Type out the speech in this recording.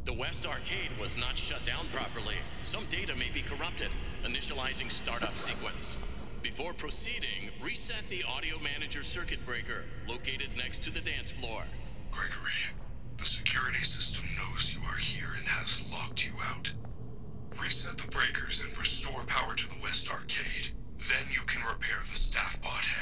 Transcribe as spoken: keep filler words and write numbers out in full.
The West Arcade was not shut down properly. Some data may be corrupted. Initializing startup sequence. Before proceeding, reset the audio manager circuit breaker, located next to the dance floor. Gregory, the security system knows you are here and has locked you out. Reset the breakers and restore power to the West Arcade. Then you can repair the staff bot